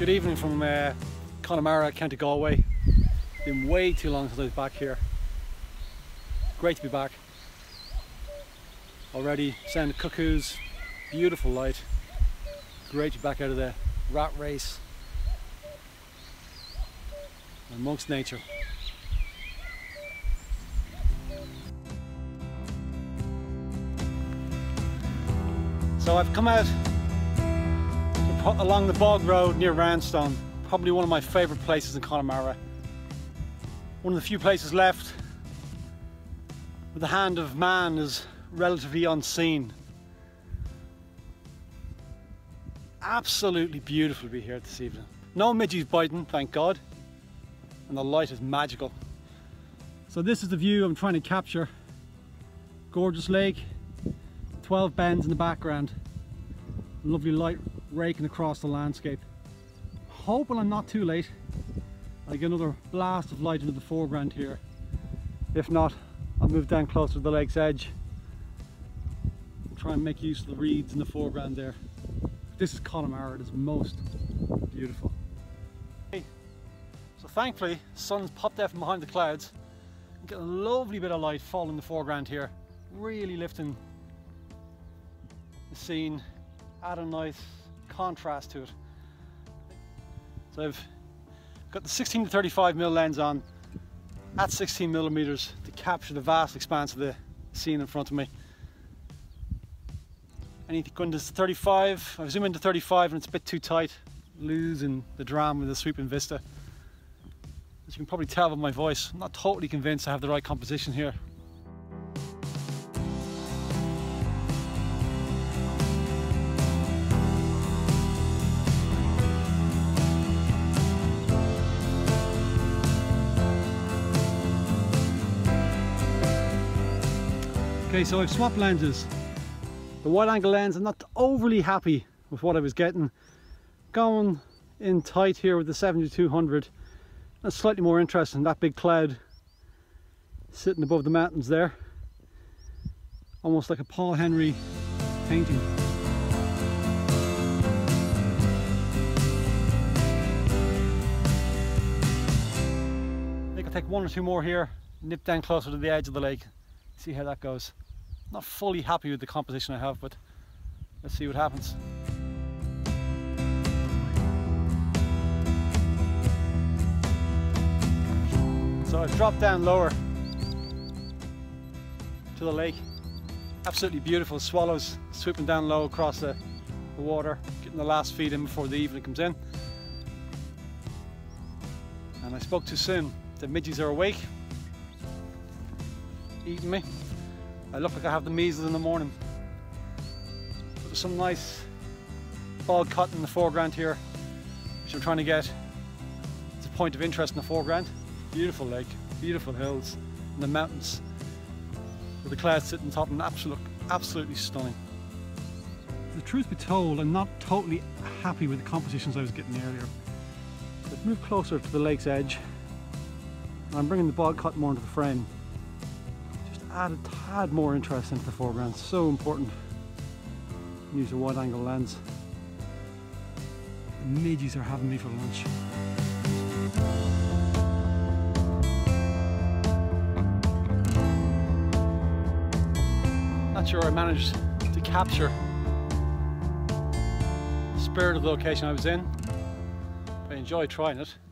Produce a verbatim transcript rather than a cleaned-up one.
Good evening from uh, Connemara, County Galway. Been way too long since I was back here. Great to be back. Already sound of cuckoos, beautiful light. Great to be back out of the rat race amongst nature. So I've come out along the bog road near Roundstone, probably one of my favourite places in Connemara. One of the few places left where the hand of man is relatively unseen. Absolutely beautiful to be here this evening. No midges biting, thank God, and the light is magical. So this is the view I'm trying to capture. Gorgeous lake, twelve bends in the background, lovely light raking across the landscape. Hoping I'm not too late. I get another blast of light into the foreground here. If not, I'll move down closer to the lake's edge and try and make use of the reeds in the foreground there. This is Connemara, it is most beautiful. So thankfully, the sun's popped out from behind the clouds. I'm getting a lovely bit of light falling in the foreground here, really lifting the scene, add a nice contrast to it. So I've got the sixteen to thirty-five millimeter lens on at sixteen millimeters to capture the vast expanse of the scene in front of me. Anything going to thirty-five, I've zoomed into thirty-five and it's a bit too tight, losing the drama of the sweeping vista. As you can probably tell by my voice, I'm not totally convinced I have the right composition here. Okay, so I've swapped lenses. The wide angle lens, I'm not overly happy with what I was getting. Going in tight here with the seventy-two hundred. That's slightly more interesting, that big cloud sitting above the mountains there. Almost like a Paul Henry painting. I think I'll take one or two more here, nip down closer to the edge of the lake, see how that goes. Not fully happy with the composition I have, but let's see what happens. So I've dropped down lower to the lake. Absolutely beautiful swallows swooping down low across the, the water, getting the last feed in before the evening comes in. And I spoke too soon. The midges are awake, eating me. I look like I have the measles in the morning. There's some nice bog cut in the foreground here, which I'm trying to get. It's a point of interest in the foreground. Beautiful lake, beautiful hills, and the mountains with the clouds sitting on top, and absolute, absolutely stunning. The truth be told, I'm not totally happy with the compositions I was getting earlier. I've moved closer to the lake's edge, and I'm bringing the bog cut more into the frame. Add a tad more interest into the foreground. It's so important. Use a wide angle lens. The midges are having me for lunch. Not sure I managed to capture the spirit of the location I was in. I enjoyed trying it.